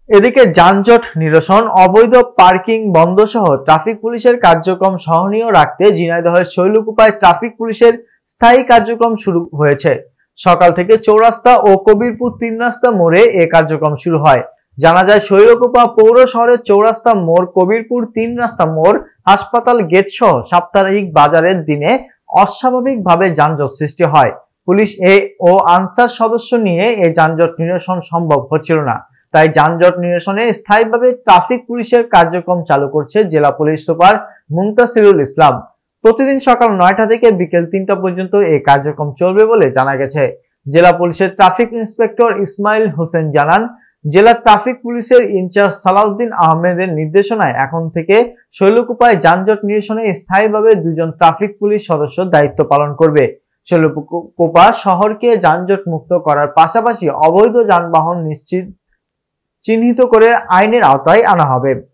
এদিকে যানজট নিরসন, অবৈধ পার্কিং বন্ধ সহ ট্রাফিক পুলিশের কার্যক্রম সহনীয় রাখতে ঝিনাইদহের শৈলকুপায় ট্রাফিক পুলিশের স্থায়ী কার্যক্রম শুরু হয়েছে। সকাল থেকে চৌরাস্তা ও কবিরপুর ৩ রাস্তা মোড়ে এ কার্যক্রম শুরু হয়। জানা যায়, শৈলকুপা পৌর শহরের চৌরাস্তা মোড়, কবিরপুর ৩ রাস্তা মোড়, হাসপাতাল গেট সহ সাপ্তাহিক বাজারের দিনে অস্বাভাবিকভাবে যানজট সৃষ্টি হয়। পুলিশ ও আনসার সদস্য নিয়ে এই যানজট নিরসন সম্ভব হচ্ছিল না। তাই যানজট নিরসনে স্থায়ীভাবে ট্রাফিক পুলিশের কার্যক্রম চালু করছে জেলা পুলিশ সুপার মুনতাসিরুল ইসলাম। প্রতিদিন সকাল ৯টা থেকে বিকেল ৩টা পর্যন্ত এই কার্যক্রম চলবে বলে জানা গেছে। জেলা পুলিশের ট্রাফিক ইন্সপেক্টর ইসমাইল হোসেন জানান, জেলা ট্রাফিক পুলিশের ইনচার্জ সালাউদ্দিন আহমেদের নির্দেশনায় এখন থেকে শৈলকুপায় যানজট নিরসনে স্থায়ীভাবে ২ জন ট্রাফিক পুলিশ সদস্য দায়িত্ব পালন করবে। শৈলকুপা শহরকে যানজট মুক্ত করার পাশাপাশি অবৈধ যানবাহন চিহ্নিত করে আইনের আওতায় আনা হবে।